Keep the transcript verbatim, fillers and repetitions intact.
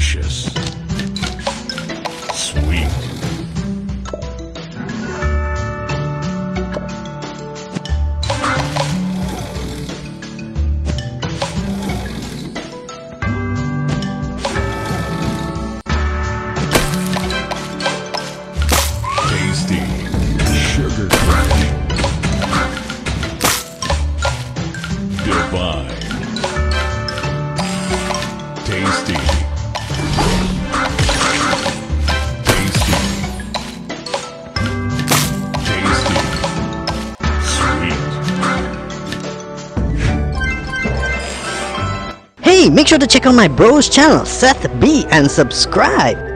Delicious. Sweet. Tasty. Sugar crush. Divine. Tasty. Tasty. Tasty. Sweet. Hey, make sure to check out my bro's channel, Seth B, and subscribe.